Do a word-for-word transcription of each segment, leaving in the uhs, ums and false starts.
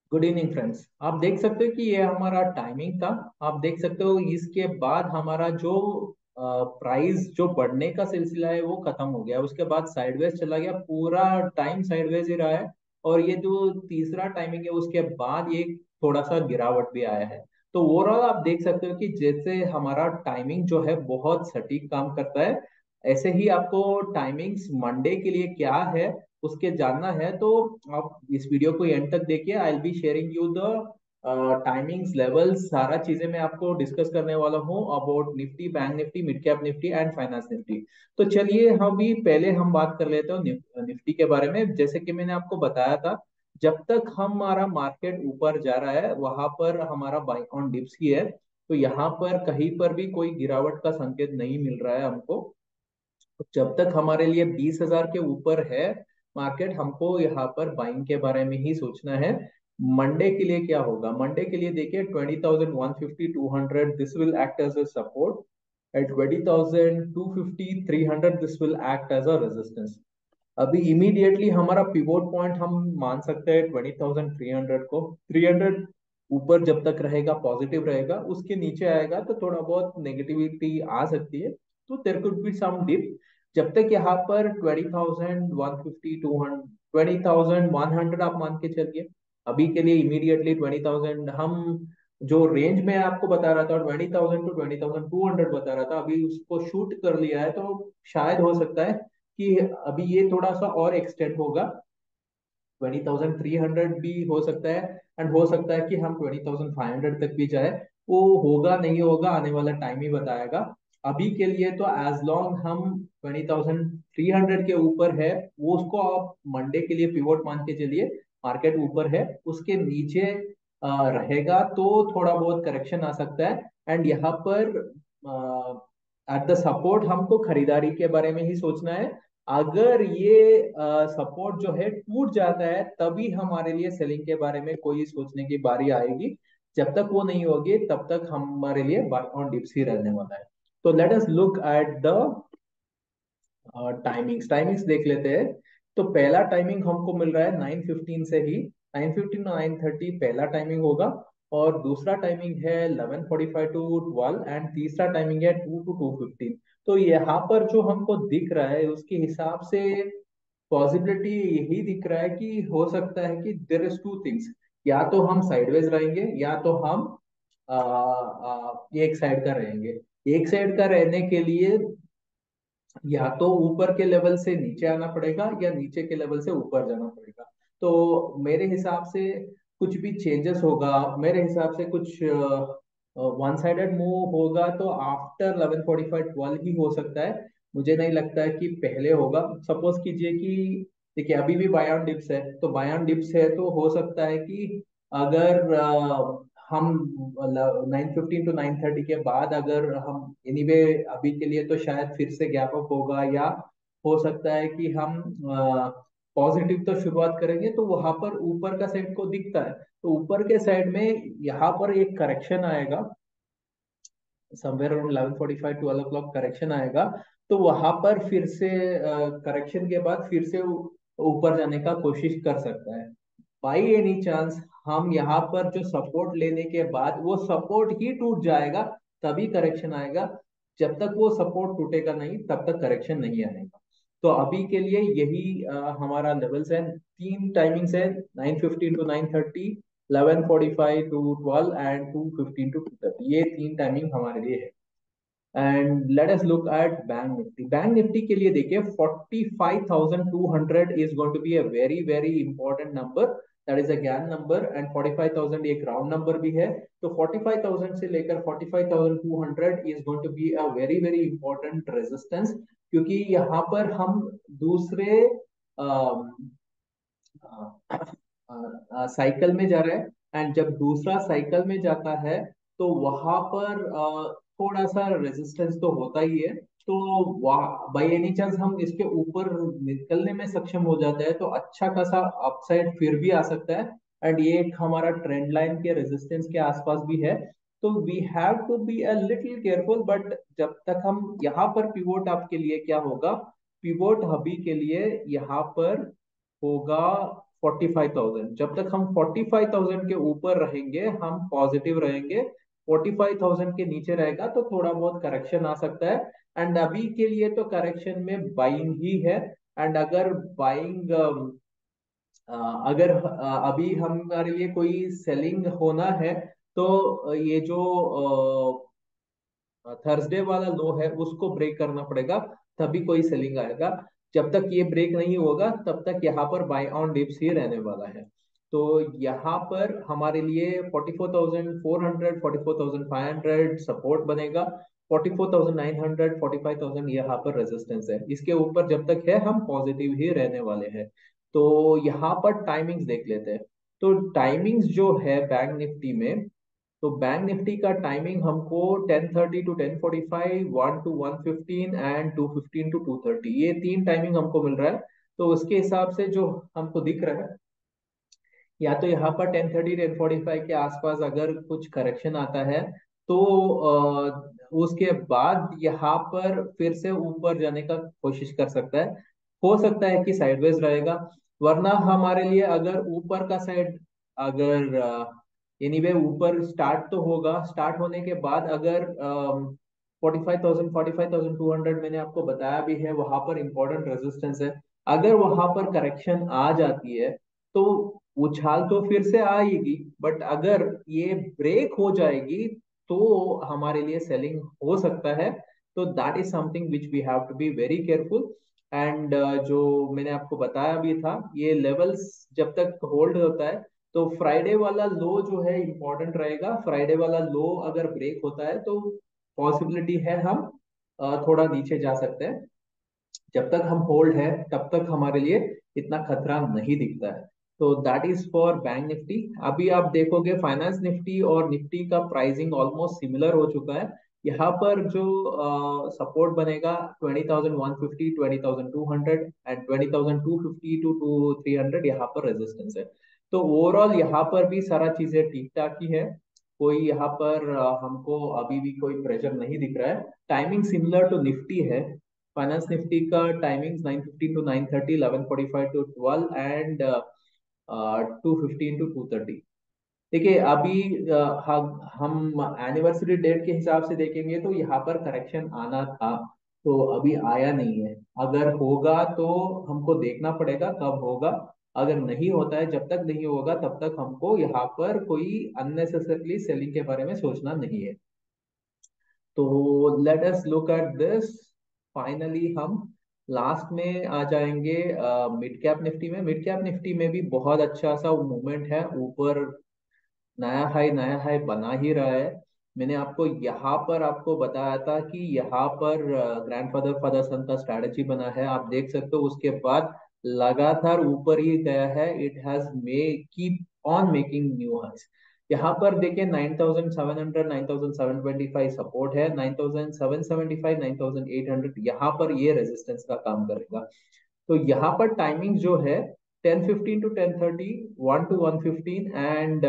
Good evening friends. आप देख सकते हो कि ये हमारा टाइमिंग था। आप देख सकते हो इसके बाद हमारा जो प्राइस जो बढ़ने का सिलसिला है वो खत्म हो गया। उसके बाद साइडवेज चला गया, पूरा टाइम साइडवेज ही रहा है। और ये जो तीसरा टाइमिंग है उसके बाद ये थोड़ा सा गिरावट भी आया है। तो ओवरऑल आप देख सकते हो कि जैसे हमारा टाइमिंग जो है बहुत सटीक काम करता है, ऐसे ही आपको टाइमिंग्स मंडे के लिए क्या है उसके जानना है तो आप इस वीडियो को एंड तक देखिए। I will be sharing you the timings levels, सारा चीजें मैं आपको डिस्कस करने वाला हूँ about Nifty, bank Nifty, mid cap Nifty and finance Nifty. तो चलिए हम भी पहले हम बात कर लेते हैं निफ- निफ्टी के बारे में। जैसे कि मैंने आपको बताया था, जब तक हमारा मार्केट ऊपर जा रहा है वहां पर हमारा बाई ऑन डिप्स ही है। तो यहाँ पर कहीं पर भी कोई गिरावट का संकेत नहीं मिल रहा है हमको। जब तक हमारे लिए बीस हजार के ऊपर है मार्केट, हमको यहाँ पर बाइंग के बारे में ही सोचना है। मंडे के लिए क्या होगा? मंडे के लिए देखिए, twenty thousand one fifty two hundred this will act as a support. At twenty thousand two fifty three hundred this will act as a resistance. अभी इमीडिएटली हमारा पिवोट पॉइंट हम मान सकते हैं ट्वेंटी थाउजेंड थ्री हंड्रेड को। Three hundred ऊपर जब तक रहेगा पॉजिटिव रहेगा, उसके नीचे आएगा तो थोड़ा बहुत नेगेटिविटी आ सकती है। तो there could be some dip. जब तक यहाँ पर twenty thousand one fifty two hundred, twenty thousand one hundred आप मान के चलिए। अभी के लिए इमीडिएटली ट्वेंटी थाउजेंड हम जो रेंज में आपको बता रहा था, twenty thousand two twenty thousand two hundred बता रहा था, अभी उसको शूट कर लिया है। तो शायद हो सकता है कि अभी ये थोड़ा सा और एक्सटेंड होगा, ट्वेंटी थाउजेंड थ्री हंड्रेड भी हो सकता है। एंड हो सकता है कि हम ट्वेंटी थाउजेंड फाइव हंड्रेड तक भी जाए। वो होगा नहीं होगा आने वाला टाइम ही बताएगा। अभी के लिए तो एज लॉन्ग हम ट्वेंटी थाउजेंड थ्री हंड्रेड के ऊपर है, वो उसको आप मंडे के लिए पिवोट मान के चलिए। मार्केट ऊपर है, उसके नीचे अ, रहेगा तो थोड़ा बहुत करेक्शन आ सकता है। एंड यहाँ पर एट द सपोर्ट हमको खरीदारी के बारे में ही सोचना है। अगर ये सपोर्ट जो है टूट जाता है तभी हमारे लिए सेलिंग के बारे में कोई सोचने की बारी आएगी। जब तक वो नहीं होगी तब तक हमारे लिए बाय ऑन डिप्स ही रहने वाला है। तो let us look at the timings. Timings देख लेते हैं। तो पहला टाइमिंग हमको मिल रहा है नाइन फिफ्टीन से ही। नाइन फिफ्टीन नाइन थर्टी पहला टाइमिंग होगा। और दूसरा टाइमिंग है eleven forty five to twelve and तीसरा टाइमिंग है टू टू टू फिफ्टीन। तो यहाँ पर जो हमको दिख रहा है उसके हिसाब से पॉसिबिलिटी यही दिख रहा है कि हो सकता है कि देर इज टू थिंग्स। या तो हम साइडवेज रहेंगे या तो हम आ, आ, एक साइड का रहेंगे। एक साइड का रहने के लिए या तो ऊपर के लेवल से नीचे आना पड़ेगा या नीचे के लेवल से ऊपर जाना पड़ेगा। तो मेरे हिसाब से कुछ भी चेंजेस होगा, मेरे हिसाब से कुछ वन साइडेड मूव होगा तो after eleven forty five twelve ही हो सकता है। मुझे नहीं लगता है कि पहले होगा। सपोज कीजिए कि देखिए अभी भी बाय ऑन डिप्स है, तो बाय ऑन डिप्स है तो हो सकता है कि अगर अ, हम nine fifteen to nine thirty के बाद अगर हम एनीवे, अभी के लिए तो शायद फिर से गैप अप होगा, या हो सकता है कि हम पॉजिटिव तो शुरुआत करेंगे तो वहां पर ऊपर का साइड को दिखता है। तो ऊपर के साइड में यहाँ पर एक करेक्शन आएगा, somewhere around eleven forty five twelve o'clock correction आएगा। तो वहां पर फिर से करेक्शन के बाद फिर से ऊ- ऊपर जाने का कोशिश कर सकता है बाई एनी चांस। हम यहाँ पर जो सपोर्ट लेने के बाद वो सपोर्ट ही टूट जाएगा तभी करेक्शन आएगा। जब तक वो सपोर्ट टूटेगा नहीं तब तक करेक्शन नहीं आएगा। तो अभी के लिए यही अ, हमारा लेवल्स है। तीन टाइमिंग्स है, nine fifteen to nine thirty, eleven forty five to twelve and two fifteen to two thirty. ये तीन टाइमिंग हमारे लिए है। And let us look at bank Nifty. Bank Nifty के लिए देखिए, forty five thousand two hundred is going to be a very very important number. That is a Gann number. And forty five thousand एक round number भी है। तो forty five thousand से लेकर forty five thousand two hundred is going to be a very very important resistance. क्योंकि यहाँ पर हम दूसरे साइकिल में जा रहे हैं। एंड जब दूसरा साइकिल में जाता है तो वहां पर अ, थोड़ा सा रेजिस्टेंस तो होता ही है। तो बाई एनी चांस हम इसके ऊपर निकलने में सक्षम हो जाते हैं तो अच्छा खासा अपसाइड फिर भी आ सकता है। एंड ये एक हमारा ट्रेंड लाइन के रेजिस्टेंस के आसपास भी है। तो we have to be a little careful. But जब तक हम यहाँ पर पिवोट आपके लिए क्या होगा, पिवोट अभी के लिए यहाँ पर होगा फोर्टी फाइव थाउजेंड। जब तक हम फोर्टी फाइव थाउजेंड के ऊपर रहेंगे हम पॉजिटिव रहेंगे। फोर्टी फाइव थाउजेंड के नीचे रहेगा तो थोड़ा बहुत करेक्शन आ सकता है। एंड अभी के लिए तो करेक्शन में बाइंग ही है। एंड अगर बाइंग अगर अ, अभी हमारे लिए कोई सेलिंग होना है तो ये जो थर्सडे वाला लो है उसको ब्रेक करना पड़ेगा, तभी कोई सेलिंग आएगा। जब तक ये ब्रेक नहीं होगा तब तक यहाँ पर बाय ऑन डिप्स ही रहने वाला है। तो यहाँ पर हमारे लिए forty four thousand four hundred forty four thousand five hundred support बनेगा। Forty four thousand nine hundred forty five thousand यहाँ पर रेजिस्टेंस है। इसके ऊपर जब तक है हम पॉजिटिव ही रहने वाले हैं। तो यहाँ पर टाइमिंग्स देख लेते हैं। तो टाइमिंग्स जो है बैंक निफ्टी में, तो बैंक निफ्टी का टाइमिंग हमको ten thirty to ten forty five, one to one fifteen and two fifteen to two thirty, ये तीन टाइमिंग हमको मिल रहा है। तो उसके हिसाब से जो हमको दिख रहा है, या तो यहाँ पर ten thirty ten forty five के आसपास अगर कुछ करेक्शन आता है तो अ, उसके बाद यहाँ पर फिर से ऊपर जाने का कोशिश कर सकता है। हो सकता है कि साइडवेज रहेगा। वरना हमारे लिए अगर ऊपर का साइड, अगर एनीवे ऊपर स्टार्ट तो होगा, स्टार्ट होने के बाद अगर forty five thousand forty five thousand two hundred मैंने आपको बताया भी है वहां पर इंपॉर्टेंट रेजिस्टेंस है। अगर वहां पर करेक्शन आ जाती है तो उछाल तो फिर से आएगी, बट अगर ये ब्रेक हो जाएगी तो हमारे लिए सेलिंग हो सकता है। तो that is something which we have to be very careful. And जो मैंने आपको बताया भी था, ये लेवल्स जब तक होल्ड होता है तो फ्राइडे वाला लो जो है इंपॉर्टेंट रहेगा। फ्राइडे वाला लो अगर ब्रेक होता है तो पॉसिबिलिटी है हम अ, थोड़ा नीचे जा सकते हैं। जब तक हम होल्ड है तब तक हमारे लिए इतना खतरा नहीं दिखता है। तो that is for bank Nifty. अभी आप देखोगे फाइनेंस निफ्टी और निफ्टी का प्राइसिंग ऑलमोस्ट सिमिलर हो चुका है। यहाँ पर जो सपोर्ट बनेगा twenty thousand one fifty, twenty thousand two hundred and twenty thousand two fifty to two three hundred यहाँ पर रेजिस्टेंस है। तो ओवरऑल यहाँ पर भी सारा चीजें ठीक ठाक ही है। कोई यहाँ पर अ, हमको अभी भी कोई प्रेशर नहीं दिख रहा है। टाइमिंग सिमिलर टू निफ्टी है। फाइनेंस निफ्टी का timing nine fifteen to nine thirty, eleven forty five to twelve and two fifteen to two thirty. देखिए अभी अ, हम हम एनिवर्सरी डेट के हिसाब से देखेंगे तो यहाँ पर करेक्शन आना था, तो अभी आया नहीं है। अगर होगा तो हमको देखना पड़ेगा कब होगा। अगर नहीं होता है, जब तक नहीं होगा तब तक हमको यहाँ पर कोई अननेसेसरली सेलिंग के बारे में सोचना नहीं है। तो let us look at this. Finally हम लास्ट में आ जाएंगे मिड कैप निफ्टी में। मिड कैप निफ्टी में भी बहुत अच्छा सा मूवमेंट है, ऊपर नया हाई नया हाई बना ही रहा है। मैंने आपको यहाँ पर आपको बताया था कि यहाँ पर ग्रैंडफादर फादर सन का स्ट्रैटेजी बना है, आप देख सकते हो। उसके बाद लगातार ऊपर ही गया है। It has may keep on making new highs. यहाँ पर देखिए nine thousand seven hundred nine thousand seven twenty five support है, nine thousand seven seventy five nine thousand eight hundred यहाँ पर ये रेजिस्टेंस का काम करेगा। तो यहाँ पर टाइमिंग जो है ten fifteen to ten thirty, one to one fifteen and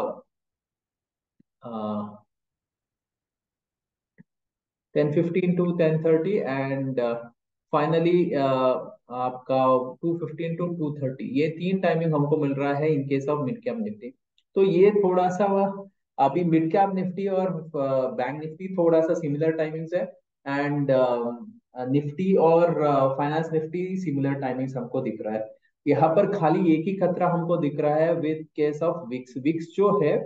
ten fifteen to ten thirty and finally आपका two fifteen to two thirty, ये तीन टाइमिंग हमको मिल रहा है in case of mid cap Nifty. तो ये थोड़ा सा अभी मिड कैप निफ्टी और बैंक निफ्टी थोड़ा सा सिमिलर टाइमिंग्स है। एंड निफ्टी और फाइनेंस निफ्टी सिमिलर टाइमिंग्स हमको दिख रहा है। यहाँ पर खाली एक ही खतरा हमको दिख रहा है with case of VIX. VIX जो है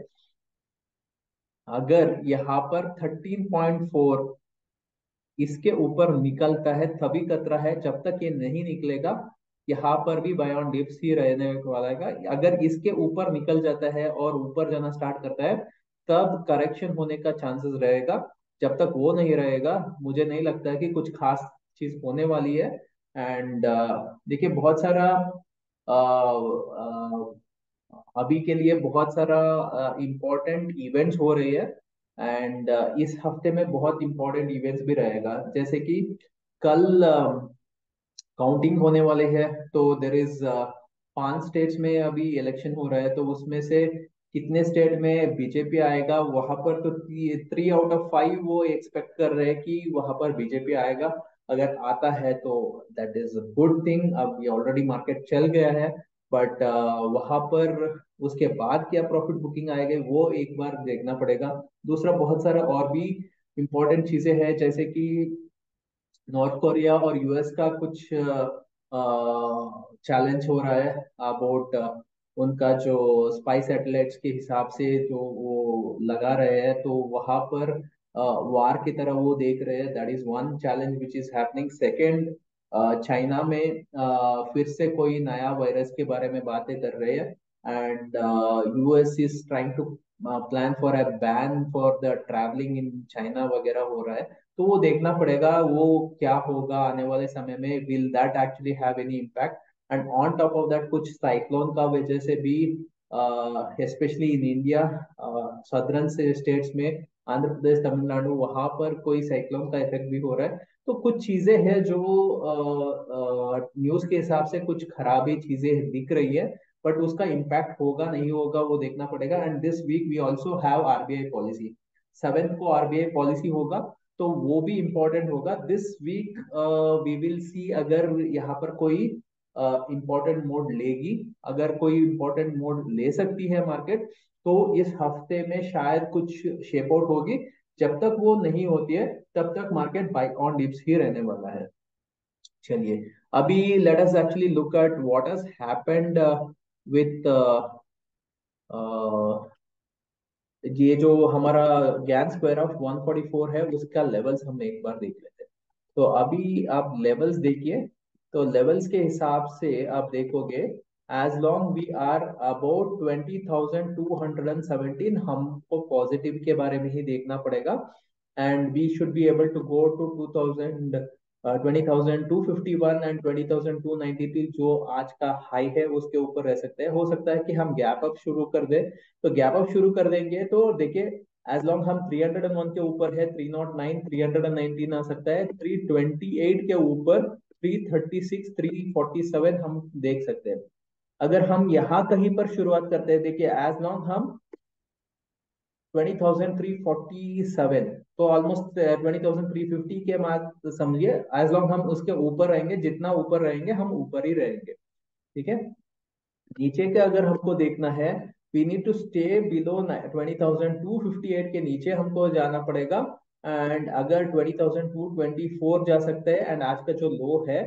अगर यहाँ पर थर्टीन पॉइंट फोर इसके ऊपर निकलता है तभी खतरा है, जब तक ये नहीं निकलेगा यहाँ पर भी बाय ऑन डिप्स ही रहने वाला है। अगर इसके ऊपर निकल जाता है और ऊपर जाना स्टार्ट करता है तब करेक्शन होने का चांसेस रहेगा। जब तक वो नहीं रहेगा मुझे नहीं लगता है कि कुछ खास चीज होने वाली है। एंड देखिए बहुत सारा अ, अ, अभी के लिए बहुत सारा इम्पोर्टेंट इवेंट्स हो रही है। एंड इस हफ्ते में बहुत इम्पोर्टेंट इवेंट्स भी रहेगा, जैसे कि कल काउंटिंग होने वाले हैं। तो देर इज पांच स्टेट्स में अभी इलेक्शन हो रहा है, तो उसमें से कितने स्टेट में बीजेपी आएगा वहां पर, तो थ्री आउट ऑफ फाइव वो एक्सपेक्ट कर रहे हैं कि वहां पर बीजेपी आएगा। अगर आता है तो दैट इज गुड थिंग। अब ये ऑलरेडी मार्केट चल गया है। बट वहां पर उसके बाद क्या प्रॉफिट बुकिंग आएगा वो एक बार देखना पड़ेगा। दूसरा बहुत सारा और भी इम्पोर्टेंट चीजें हैं, जैसे कि नॉर्थ कोरिया और यूएस का कुछ चैलेंज हो रहा है अबाउट उनका जो स्पाई सैटेलाइट्स के हिसाब से जो वो लगा रहे हैं, तो वहां पर वार की तरह वो देख रहे हैं। That is one challenge which is happening. Second, China में uh, फिर से कोई नया वायरस के बारे में बातें कर रहे हैं, and US is trying to plan for a ban for the travelling in China वगैरह हो रहा है। तो वो देखना पड़ेगा वो क्या होगा आने वाले समय में, will that actually have any impact. And on top of that कुछ साइक्लोन का वजह से भी, स्पेशली इन इंडिया, सदर्न से स्टेट्स में, आंध्र प्रदेश, तमिलनाडु, वहां पर कोई साइक्लोन का इफेक्ट भी हो रहा है। तो कुछ चीजें हैं जो न्यूज के हिसाब से कुछ खराबी चीजें दिख रही है, बट उसका इम्पैक्ट होगा नहीं होगा वो देखना पड़ेगा। And this week we also have RBI policy. Seventh को आरबीआई पॉलिसी होगा, तो वो भी इम्पोर्टेंट होगा। This week we will see अगर यहाँ पर कोई इम्पोर्टेंट मोड लेगी। अगर कोई इम्पोर्टेंट मोड ले सकती है मार्केट, तो इस हफ्ते में शायद कुछ शेप आउट होगी। जब तक वो नहीं होती है तब तक मार्केट बाय ऑन डिप्स ही रहने वाला है। चलिए, अभी let us actually look at what has happened with ये जो हमारा Gann square of one forty four है उसका लेवल्स हम एक बार देख लेते हैं। तो अभी आप लेवल्स देखिए। तो लेवल्स के हिसाब से आप देखोगे, as long we are about twenty thousand two hundred and seventeen, हमको पॉजिटिव के बारे में ही देखना पड़ेगा। And we should be able to go to two thousand twenty thousand two fifty one and twenty thousand two ninety three, जो आज का हाई है उसके ऊपर रह सकते हैं। हो सकता है कि हम गैप अप शुरू कर दे। तो गैप अप शुरू कर देंगे तो देखिए, एज लॉन्ग हम थ्री हंड्रेड वन के ऊपर है, three nought nine, three hundred nineteen आ सकता है, थ्री ट्वेंटी एट के ऊपर three thirty six, three forty seven हम देख सकते हैं। अगर हम यहाँ कहीं पर शुरुआत करते हैं, देखिए एज लॉन्ग हम twenty thousand three forty seven, तो almost twenty thousand three fifty के मार्क समझिए। एज लॉन्ग हम उसके ऊपर रहेंगे, जितना ऊपर रहेंगे हम ऊपर ही रहेंगे। ठीक है। नीचे का अगर हमको देखना है, we need to stay below twenty thousand two fifty eight के नीचे हमको जाना पड़ेगा। एंड अगर twenty thousand two twenty four जा सकते हैं, एंड आज का जो लो है,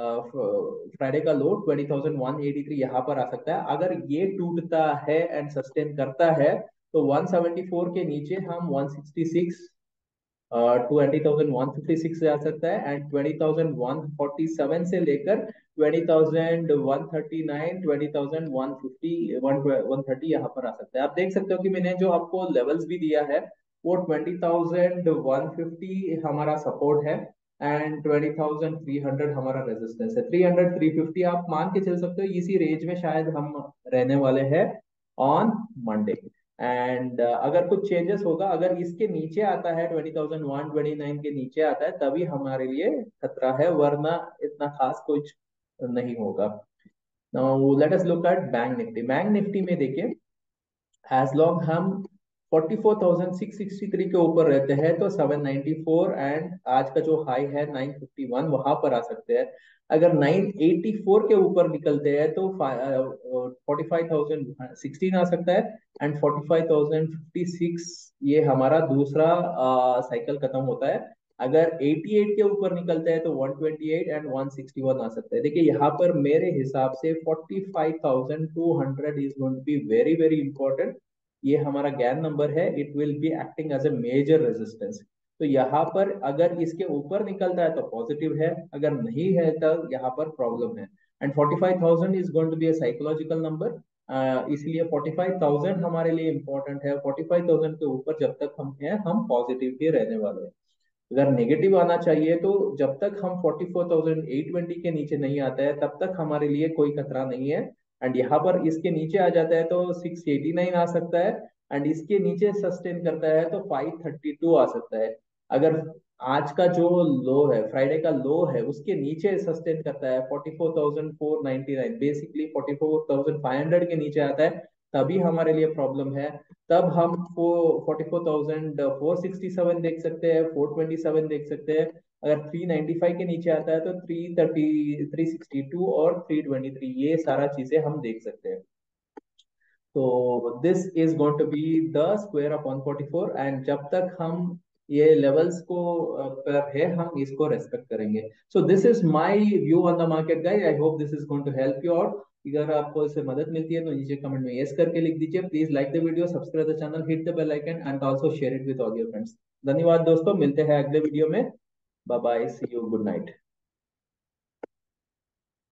फ्राइडे का low twenty thousand one eighty three यहाँ पर आ सकता है। अगर ये टूटता है एंड सस्टेन करता है, तो वन सेवेंटी फोर के नीचे हम one sixty six, twenty thousand one fifty six जा सकता है। And twenty thousand one forty seven से लेकर twenty thousand one thirty nine, twenty thousand one fifty, one thirty यहाँ पर आ सकता है। आप देख सकते हो कि मैंने जो आपको लेवल्स भी दिया है, वो ट्वेंटी थाउजेंड वन फिफ्टी हमारा सपोर्ट है, and twenty thousand three hundred हमारा रेजिस्टेंस है। थ्री हंड्रेड थ्री फिफ्टी आप मान के चल सकते हो, इसी रेंज में शायद हम रहने वाले हैं ऑन मंडे। एंड uh, अगर कुछ चेंजेस होगा, अगर इसके नीचे आता है, twenty thousand one twenty nine के नीचे आता है, तभी हमारे लिए खतरा है, वरना इतना खास कुछ नहीं होगा। Now let us look at bank Nifty. Bank Nifty में देखिए, एज लॉन्ग हम forty four thousand six sixty three के ऊपर रहते हैं, तो सेवन नाइनटी फोर, एंड आज का जो हाई है नाइन फिफ्टी वन, वहां पर आ सकते हैं। अगर नाइन एटी फोर के ऊपर निकलते हैं, तो फोर्टी फाइव थाउजेंड सिक्सटीन आ सकता है, and forty five thousand fifty six ये हमारा दूसरा साइकिल खत्म होता है। अगर एटी एट के ऊपर निकलते हैं, तो one twenty eight and one sixty one आ सकता है। देखिए यहाँ पर मेरे हिसाब से forty five thousand two hundred is going to be very very important. ये हमारा गैन नंबर है, it will be acting as a major resistance. तो यहाँ पर अगर इसके ऊपर निकलता है तो पॉजिटिव है, अगर नहीं है तो यहाँ पर प्रॉब्लम है। And forty five thousand is going to be a psychological number, इसलिए फोर्टी फाइव थाउजेंड हमारे लिए इंपॉर्टेंट है। फोर्टी फाइव थाउजेंड के ऊपर जब तक हम हैं, हम पॉजिटिव ही रहने वाले हैं। अगर नेगेटिव आना चाहिए, तो जब तक हम forty four thousand eight twenty के नीचे नहीं आता है, तब तक हमारे लिए कोई खतरा नहीं है। एंड यहाँ पर इसके नीचे आ जाता है तो सिक्स एटी नाइन आ सकता है, एंड इसके नीचे सस्टेन करता है तो फाइव थर्टी टू आ सकता है। अगर आज का जो लो है, फ्राइडे का लो है, उसके नीचे सस्टेन करता है forty four thousand four ninety nine, basically forty four thousand five hundred के नीचे आता है, तभी हमारे लिए प्रॉब्लम है। तब हम forty four thousand four sixty seven देख सकते हैं, फोर ट्वेंटी सेवन देख सकते हैं। अगर थ्री नाइन्टी फाइव के नीचे आता है तो three thirty three sixty two और थ्री ट्वेंटी थ्री, ये सारा चीजें हम देख सकते हैं। तो this is going to be the square of one forty four, and जब तक हम ये लेवल्स को अ, पर है हम इसको रेस्पेक्ट करेंगे। So this is my view on the market guys, I hope this is going to help you out. अगर आपको इससे मदद मिलती है तो नीचे कमेंट में यस करके लिख दीजिए। Please like the video, subscribe the channel, hit the bell icon and also share it with all your friends. धन्यवाद दोस्तों, मिलते हैं अगले वीडियो में। Bye bye, see you, good night.